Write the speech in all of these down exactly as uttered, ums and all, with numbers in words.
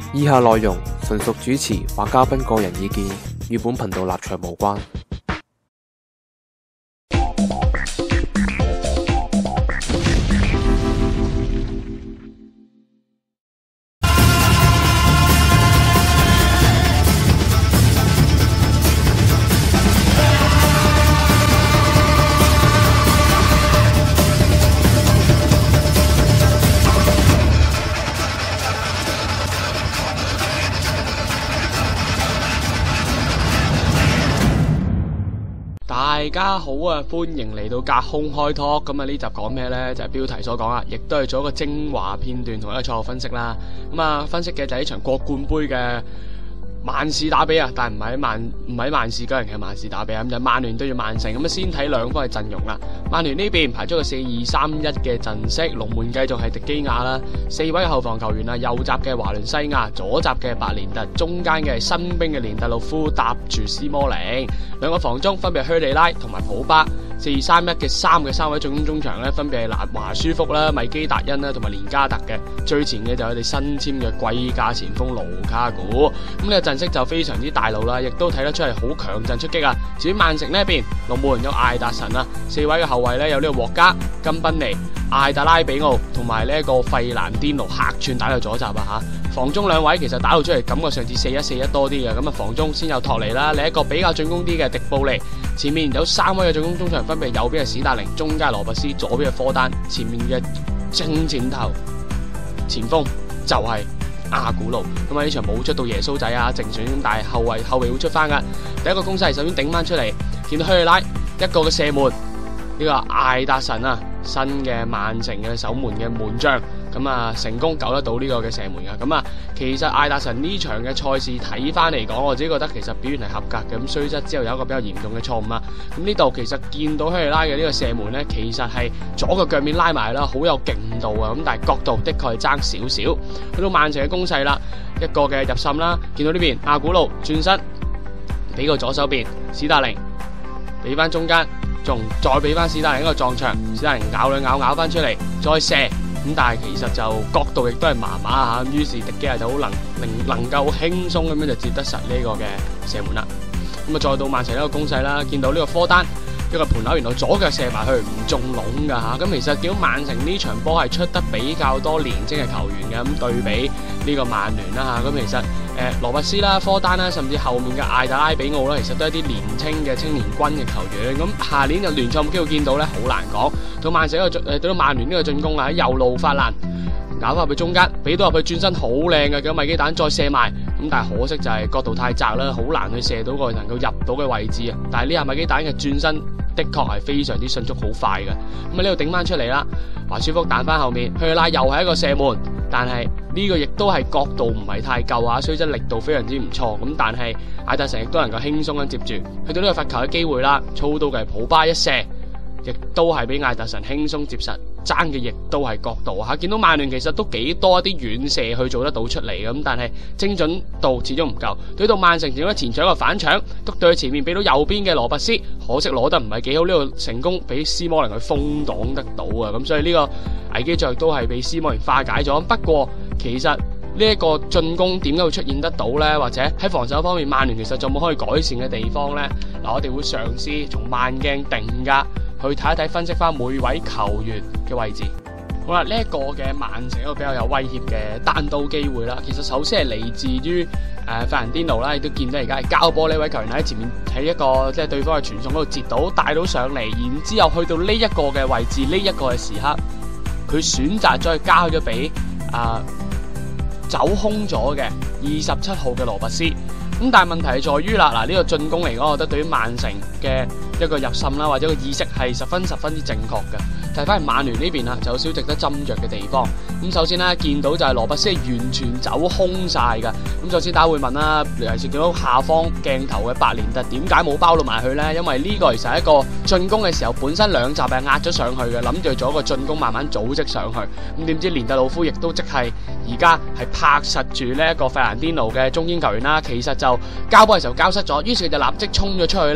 以下內容純屬主持或嘉賓個人意見，與本頻道立場無關。 大家好啊，歡迎嚟到隔空開拖。咁啊呢集講咩呢？就係、是、標題所講啊，亦都係做一個精華片段同一個賽後分析啦。咁啊分析嘅就係呢場國冠杯嘅曼市打比啊，但係唔係曼唔係曼市，嗰人係曼市打比啊。咁就曼聯對住曼城。咁啊先睇兩方嘅陣容啦。曼聯呢邊排咗個四二三一嘅陣式，龍門繼續係迪基亞啦，四位嘅後防球員啊，右閘嘅華倫西亞，左閘嘅白連特，中間嘅新兵嘅連特魯夫搭住斯摩寧，兩個防中分別係虛利拉同埋普巴。四二三一嘅三嘅三位進攻中場咧，分別係南華舒福啦、米基達恩啦同埋連加特嘅。最前嘅就係佢哋新簽嘅貴價前鋒盧卡古。咁呢個陣式就非常之大路啦，亦都睇得出係好強陣出擊啊！至於曼城呢一邊，龍門有艾達臣啊，四位嘅後衛咧有呢個獲加、金賓尼、艾達拉比奧同埋呢一個費蘭甸奴客串打到左閘啊嚇。防中兩位其實打到出嚟感覺上似四一四一多啲嘅，咁啊防中先有托尼啦，另一個比較進攻啲嘅迪布尼，前面有三位嘅進攻中場分別右邊係史達寧，中間係羅伯斯，左邊係科丹，前面嘅正前頭前鋒就係阿古路。咁啊呢場冇出到耶穌仔啊正選，但係後衛後衛會出翻噶。第一個攻勢首先頂翻出嚟，見到希利拉一個嘅射門，呢、這個艾達臣啊新嘅曼城嘅守門嘅門將。咁啊，成功救得到呢個嘅射門噶。咁啊，其實艾達臣呢場嘅賽事睇翻嚟講，我自己覺得其實表現係合格嘅。咁雖則之後有一個比較嚴重嘅錯誤啊。咁呢度其實見到希利拉嘅呢個射門呢，其實係左個腳面拉埋啦，好有勁度啊。咁但係角度的確係爭少少。去到曼城嘅攻勢啦，一個嘅入滲啦，見到呢邊阿古路轉身，俾個左手邊史達寧，俾翻中間，仲再俾翻史達寧一個撞牆，史達寧咬兩咬咬翻出嚟，再射。咁但係其實就角度亦都係麻麻吓，於是迪基亞就好能能能夠輕鬆咁樣就接得實呢個嘅射門啦。咁啊再到曼城一個攻勢啦，見到呢個科丹一個盤扭，然後左腳射埋去唔中籠噶吓。咁其實見到曼城呢場波係出得比較多年青嘅球員嘅，咁對比呢個曼聯啦吓。咁其實誒羅伯斯啦、科丹啦，甚至後面嘅艾達拉比奧啦，其實都係一啲年青嘅青年軍嘅球員。咁下年就聯賽有冇機會見到咧？好難講。到曼城一個誒，對到曼聯呢個進攻啊，喺右路發難，搞翻入去中間，俾到入去轉身好靚嘅，叫米基蛋再射埋，咁但係可惜就係角度太窄啦，好難去射到個能夠入到嘅位置啊！但係呢下米基蛋嘅轉身的確係非常之迅速，好快嘅。咁啊呢度頂翻出嚟啦，華舒福彈翻後面，去拉又係一個射門，但係呢個亦都係角度唔係太夠啊，雖則力度非常之唔錯。咁但係艾達臣亦都能夠輕鬆咁接住，去到呢個罰球嘅機會啦，操到嘅係普巴一射。亦都係俾艾達臣輕鬆接實，爭嘅亦都係角度吓。見到曼聯其實都幾多一啲遠射去做得到出嚟咁，但係精準度始終唔夠。對到曼城，見到前場個反搶，督到去前面俾到右邊嘅羅伯斯，可惜攞得唔係幾好，呢度成功俾斯摩寧去封擋得到啊！咁所以呢個危機最後都係俾斯摩寧化解咗。不過其實呢一個進攻點解會出現得到呢？或者喺防守方面，曼聯其實仲有冇可以改善嘅地方呢？嗱，我哋會嘗試從慢鏡定格。去睇一睇分析翻每位球員嘅位置。好啦，呢、這、一個嘅曼城一個比較有威脅嘅單刀機會啦。其實首先係嚟自於誒費蘭甸奴啦，亦都見到而家係交波呢位球員喺前面喺一個即係、就是、對方嘅傳送嗰度截到帶到上嚟，然之後去到呢一個嘅位置，呢、這、一個嘅時刻，佢選擇咗去交咗俾啊走空咗嘅二十七號嘅羅伯斯。咁但係問題係在於啦，嗱、這、呢個進攻嚟講，我覺得對於曼城嘅一個入滲啦，或者個意識係十分十分之正確嘅。睇翻曼聯呢邊啊，就有少值得斟酌嘅地方。咁首先咧，見到就係羅伯斯係完全走空晒噶。咁首先大家會問啦，尤其是見到下方鏡頭嘅白連特點解冇包到埋去呢？因為呢個其實係一個進攻嘅時候，本身兩集係壓咗上去嘅，諗住做一個進攻慢慢組織上去。咁點知連特魯夫亦都即係而家係拍實住呢一個費蘭甸奴嘅中堅球員啦。其實就交波嘅時候交失咗，於是佢就立即衝咗出去呢。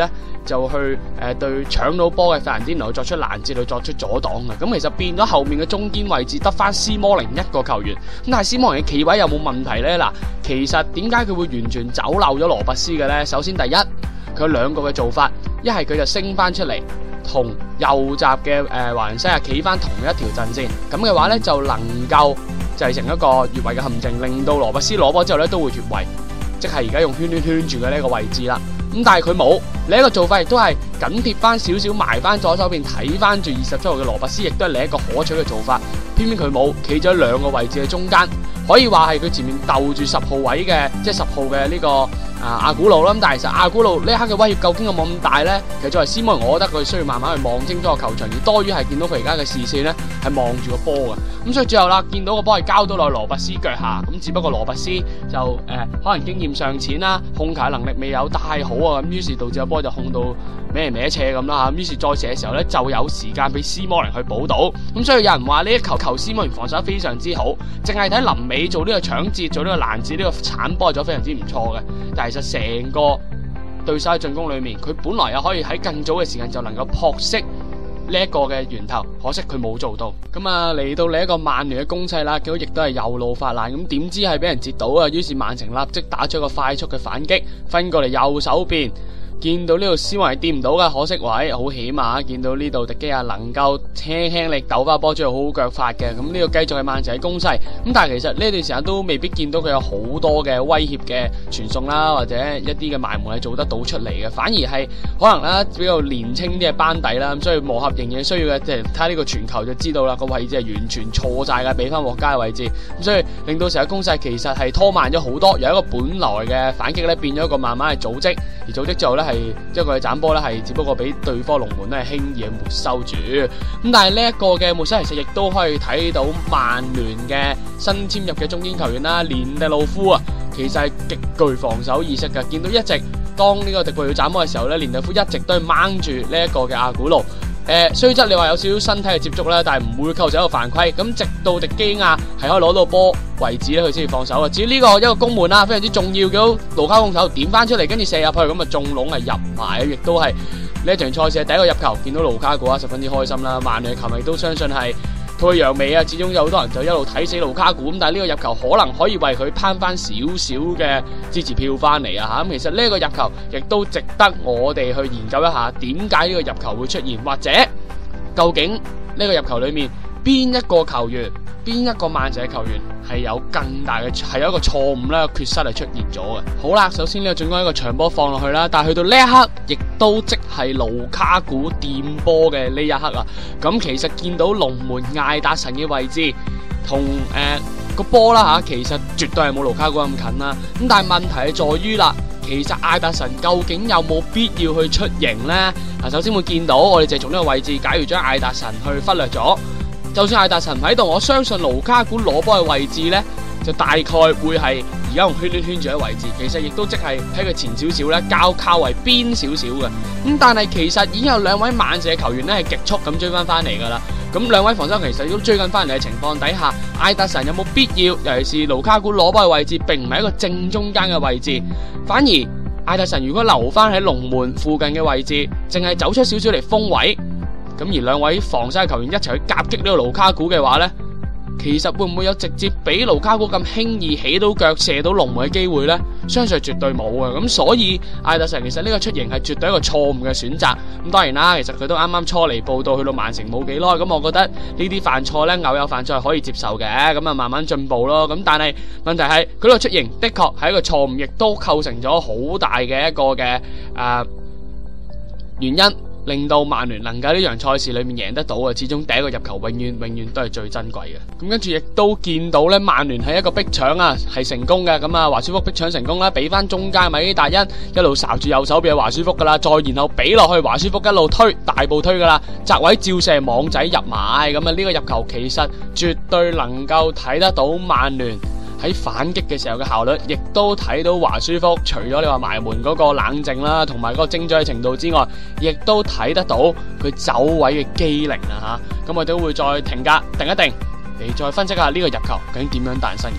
就去誒、呃、對搶到波嘅費蘭甸奴作出攔截，去作出阻擋嘅。咁其實變咗後面嘅中堅位置得翻斯摩寧一個球員，咁但係斯摩寧嘅企位有冇問題呢？嗱，其實點解佢會完全走漏咗羅拔斯嘅呢？首先第一，佢有兩個嘅做法，一係佢就升翻出嚟，同右閘嘅誒華倫西亞企翻同一條陣線，咁嘅話呢，就能夠製成一個越位嘅陷阱，令到羅拔斯攞波之後呢都會越位，即係而家用圈圈圈住嘅呢個位置啦。咁但係佢冇，另一個做法亦都係緊貼翻少少埋翻左手邊睇翻住二十七號嘅羅拔斯，亦都係另一個可取嘅做法。偏偏佢冇，企咗兩個位置嘅中間，可以話係佢前面鬥住十號位嘅，即係十號嘅呢、這個啊阿古路啦。咁但係其實阿古路呢一刻嘅威脅究竟有冇咁大呢？其實作為斯摩，我覺得佢需要慢慢去望清楚個球場，而多於係見到佢而家嘅視線呢係望住個波嘅。咁所以最後啦，見到個波係交到落羅拔斯腳下，咁只不過羅拔斯就誒、呃、可能經驗尚淺啦，控球能力未有太好啊，咁於是導致個波就控到歪歪斜咁啦嚇。於是再射嘅時候呢，就有時間俾斯摩寧去補到。咁所以有人話呢一球球斯摩寧防守得非常之好，淨係睇臨尾做呢個搶截、做呢個攔截、呢、這個鏟波做得非常之唔錯嘅。但係其實成個對手喺進攻裏面，佢本來又可以喺更早嘅時間就能夠撲熄呢一個嘅源頭，可惜佢冇做到。咁啊嚟到另一個曼聯嘅攻勢啦，結果亦都係右路發難，咁點知係俾人截到啊！於是曼城立即打出一個快速嘅反擊，分過嚟右手邊。見到呢度斯維掂唔到嘅，可惜位好險啊！見到呢度迪基亞能夠輕輕力抖翻波，最後好好腳法嘅。咁呢個繼續係曼城嘅攻勢。咁但係其實呢段時間都未必見到佢有好多嘅威脅嘅傳送啦，或者一啲嘅埋門係做得到出嚟嘅。反而係可能啦比較年輕啲嘅班底啦，咁所以磨合仍然需要嘅，即係睇下呢個傳球就知道啦。個位置係完全錯晒嘅，俾翻獲加嘅位置。咁所以令到成個攻勢其實係拖慢咗好多，由一個本來嘅反擊咧變咗一個慢慢嘅組織，而組織之後咧係。即係佢嘅斬波咧，係只不過俾對方龍門咧係輕易嘅沒收住。咁但係呢一個嘅沒收，其實亦都可以睇到曼聯嘅新簽入嘅中堅球員啦，連迪路夫啊，其實係極具防守意識嘅。見到一直當呢個迪布要斬波嘅時候咧，連迪路夫一直都係掹住呢一個嘅阿古路。誒，雖則你話有少少身體嘅接觸啦，但係唔會構成一個犯規。咁直到迪基亞係可以攞到波為止咧，佢先至放手嘅。至於呢個一個攻門啦，非常之重要嘅，盧卡控球點翻出嚟，跟住射入去，咁啊中籠係入埋，亦都係呢一場賽事嘅第一個入球。見到盧卡古啊，十分之開心啦。曼聯嘅球迷都相信係佢嘅揚眉啊，始終有好多人就一路睇死盧卡古，咁但係呢個入球可能可以為佢攀翻少少嘅支持票翻嚟啊吓。咁其實呢個入球亦都值得我哋去研究一下，點解呢個入球會出現，或者究竟呢個入球裏面邊一個球員，邊一個曼城嘅球員係有更大嘅，係有一個錯誤啦，缺失係出現咗嘅。好啦，首先呢個進攻一個長波放落去啦，但係去到呢一刻，亦都即係盧卡古掂波嘅呢一刻啊。咁其實見到龍門艾達臣嘅位置同誒、呃、個波啦吓，其實絕對係冇盧卡古咁近啦。咁但係問題係在於啦，其實艾達臣究竟有冇必要去出迎呢？嗱，首先會見到我哋就從呢個位置，假如將艾達臣去忽略咗。就算艾達臣喺度，我相信盧卡古攞波嘅位置呢，就大概會係而家用圈圈圈住嘅位置。其實亦都即係喺佢前少少咧，較靠為邊少少嘅。咁但係其實已經有兩位曼城嘅球員呢，係極速咁追翻翻嚟噶啦。咁兩位防守其實都追緊翻嚟嘅情況底下，艾達臣有冇必要？尤其是盧卡古攞波嘅位置，並唔係一個正中間嘅位置，反而艾達臣如果留翻喺龍門附近嘅位置，淨係走出少少嚟封位。咁而兩位防守嘅球員一齊去夾擊呢個盧卡古嘅話呢，其實會唔會有直接俾盧卡古咁輕易起到腳射到龍門嘅機會呢？相信絕對冇嘅。咁所以艾達臣其實呢個出營係絕對一個錯誤嘅選擇。咁當然啦，其實佢都啱啱初嚟報到，去到曼城冇幾耐，咁我覺得呢啲犯錯呢，偶有犯錯係可以接受嘅，咁啊慢慢進步咯。咁但係問題係佢呢個出營的確係一個錯誤，亦都構成咗好大嘅一個嘅誒、呃、原因。令到曼聯能夠呢場賽事裏面贏得到啊！始終第一個入球永遠永遠都係最珍貴嘅。咁跟住亦都見到咧，曼聯係一個逼搶啊，係成功嘅。咁啊，華舒福逼搶成功啦，俾翻中間米基達恩一路睄住右手邊嘅華舒福噶啦，再然後俾落去華舒福一路推大步推噶啦，窄位照射網仔入埋。咁啊，呢個入球其實絕對能夠睇得到曼聯喺反擊嘅時候嘅效率，亦都睇到華舒福除咗你話埋門嗰個冷靜啦，同埋嗰個精準嘅程度之外，亦都睇得到佢走位嘅機靈啊吓。咁我都會再停格定一定，嚟再分析下呢個入球究竟點樣誕生嘅。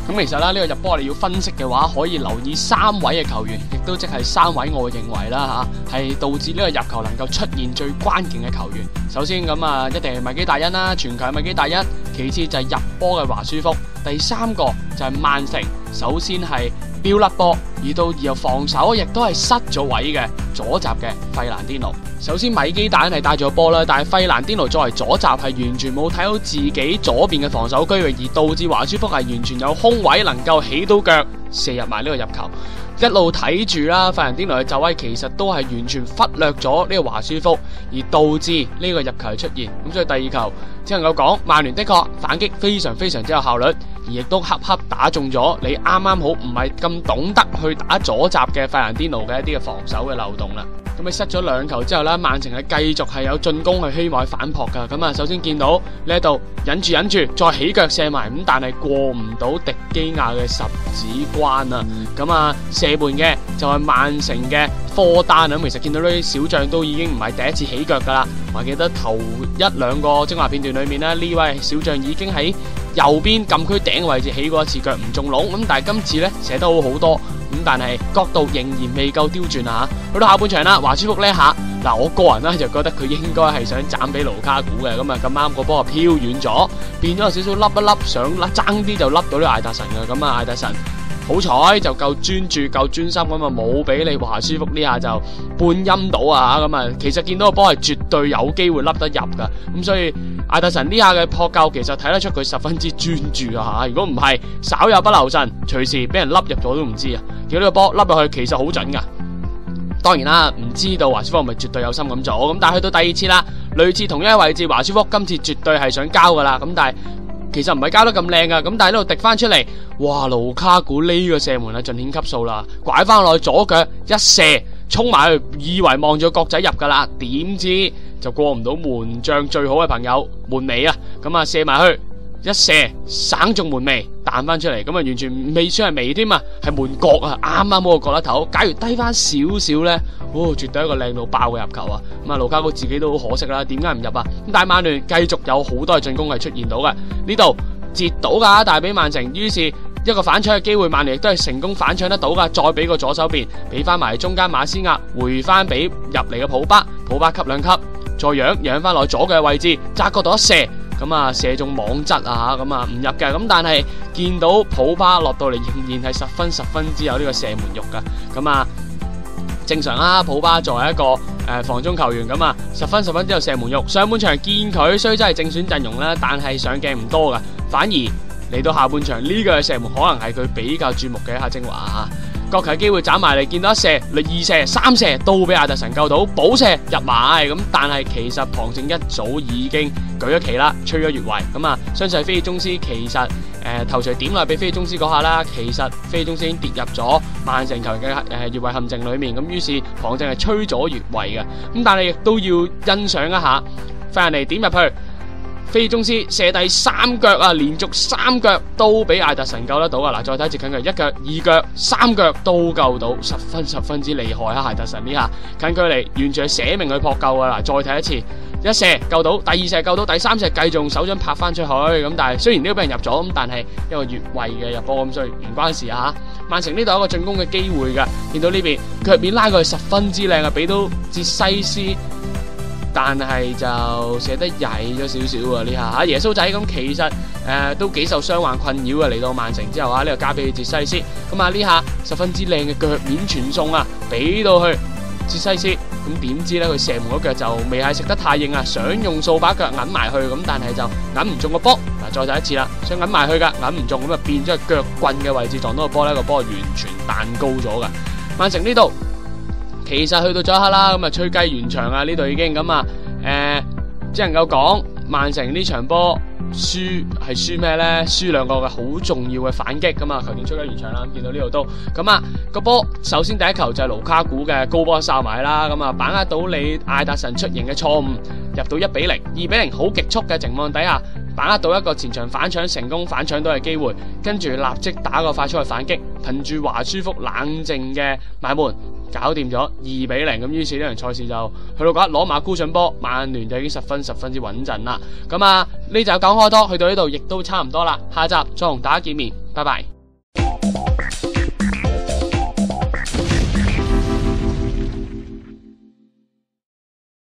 咁其實啦，呢、這個入波我哋要分析嘅話，可以留意三位嘅球員，亦都即係三位我認為啦吓，係導致呢個入球能夠出現最關鍵嘅球員。首先咁啊，一定係米基達恩啦，全球米基達恩，其次就係入波嘅華舒福，第三個就係曼城。首先係飆甩波，而到而後防守亦都係失咗位嘅左閘嘅費蘭甸奴。首先米基達恩係帶咗個波啦，但係費蘭甸奴作為左閘係完全冇睇到自己左邊嘅防守區域，而導致華舒福係完全有空位能夠起到腳射入埋呢個入球。一路睇住啦，費蘭甸奴嘅走位其實都係完全忽略咗呢個華舒福，而導致呢個入球出現。咁所以第二球只能夠講，曼聯的確反擊非常非常之有效率，而亦都恰恰打中咗你啱啱好唔係咁懂得去打左閘嘅費蘭甸奴嘅一啲嘅防守嘅漏洞啦。咁你失咗兩球之後呢，曼城係繼續係有進攻去希望去反撲噶。咁啊，首先見到呢一度忍住忍住，再起腳射埋，咁但係過唔到迪基亞嘅十指關啊。咁啊，射門嘅就係曼城嘅科丹啊。咁其實見到呢啲小將都已經唔係第一次起腳噶啦。我記得頭一兩個精華片段裏面呢，呢位小將已經喺右邊禁區頂嘅位置起過一次腳唔中籠。咁但係今次呢，射得好好多。咁但係角度仍然未夠刁鑽啊！去到下半場啦，華舒福呢一下，嗱我個人呢就覺得佢應該係想斬俾盧卡古嘅，咁啊咁啱個波啊飄遠咗，變咗有少少凹一凹，想甩爭啲就凹到呢個艾達臣嘅，咁啊艾達臣好彩就夠專注夠專心，咁啊冇俾你華舒福呢下就半陰到啊！咁啊其實見到個波係絕對有機會凹得入噶，咁所以艾達臣呢下嘅撲救其實睇得出佢十分之專注啊吓！如果唔係稍有不留神，隨時俾人凹入咗都唔知啊！叫呢個波凹入去其實好準噶。當然啦，唔知道華舒福係咪絕對有心咁做，咁但係去到第二次啦，類似同一個位置，華舒福今次絕對係想交噶啦，咁但係其實唔係交得咁靚噶，咁但係呢度滴翻出嚟，哇盧卡古呢個射門係盡顯級數啦，拐翻落去左腳一射，衝埋去，以為望咗角仔入噶啦，點知就過唔到門將最好嘅朋友門楣啊，咁啊射埋去。一射省中門楣彈翻出嚟，咁啊完全未算係楣添啊，係門角啊，啱啱好個角落頭。假如低翻少少呢，哦，絕對一個靚到爆嘅入球啊！咁啊，盧卡古自己都好可惜啦，點解唔入啊？咁但係曼聯繼續有好多嘅進攻係出現到嘅，呢度截到噶，但係俾曼城，於是一個反搶嘅機會，曼聯亦都係成功反搶得到噶，再俾個左手邊，俾翻埋中間馬斯亞，回翻俾入嚟嘅普巴，普巴級兩級，再揚揚翻落左嘅位置，揸角度一射。咁啊射中網側啊，咁啊唔入嘅，咁但係見到普巴落到嚟仍然係十分十分之有呢個射門肉噶，咁啊正常啦，普巴作為一個誒、呃、防中球員咁啊，十分十分之有射門肉。上半場見佢雖真係正選陣容啦，但係上鏡唔多噶，反而嚟到下半場呢、這個射門可能係佢比較注目嘅一下精華啊！角球機會斬埋嚟，見到一射、二射、三射都俾艾達臣救到，補射入埋咁，但係其實龐正一早已經舉咗旗啦，吹咗越位咁啊！相信菲爾宗斯其實誒、呃、頭槌點落去俾菲爾宗斯嗰下啦，其實菲爾宗斯已經跌入咗曼城球員嘅誒越位陷阱裏面，咁於是龐正係吹咗越位嘅，咁但係亦都要欣賞一下費蘭尼點入去。菲爾宗斯射第三腳啊，連續三腳都俾艾達臣救得到啊！嗱，再睇接近佢一腳、二腳、三腳都救到，十分十分之厲害啊！艾達臣呢下近距離完全係寫明佢撲救啊！嗱，再睇一次，一射救到，第二射救到，第三射繼續用手掌拍翻出去，咁但係雖然呢個俾人入咗，咁但係一個越位嘅入波，咁所以唔關事啊！曼城呢度有一個進攻嘅機會噶，見到呢邊腳面拉過去十分之靚啊，俾到捷西斯。但係就射得曳咗少少啊！呢下吓耶穌仔咁，其實誒、呃、都幾受傷患困擾啊！嚟到曼城之後啊，呢個交俾捷西斯，咁啊呢下十分之靚嘅腳面傳送啊，俾到去捷西斯，咁點知呢？佢射門嗰腳就未係食得太硬啊，想用掃把腳揞埋去，咁但係就揞唔中個波。嗱，再睇一次啦，想揞埋去噶，揞唔中，咁啊變咗係腳棍嘅位置撞到個波呢，個波完全彈高咗噶。曼城呢度。其實去到咗一刻啦，咁啊吹雞完場啊，呢度已經咁啊，誒、呃，只能夠講曼城呢場波輸係輸咩呢？輸兩個嘅好重要嘅反擊，咁啊球員吹雞完場啦，見到呢度都咁啊個波，首先第一球就係盧卡古嘅高波哨埋啦，咁啊把握到你艾達臣出迎嘅錯誤，入到一比零、二比零，好極速嘅情況底下，把握到一個前場反搶成功反搶到嘅機會，跟住立即打個快速嘅反擊，憑住華舒福冷靜嘅埋門。搞掂咗二比零，咁於是呢場賽事就去到嗰一攞馬高上波，曼聯就已經十分十分之穩陣啦。咁啊呢集講開多，去到呢度亦都差唔多啦，下集再同大家見面，拜拜。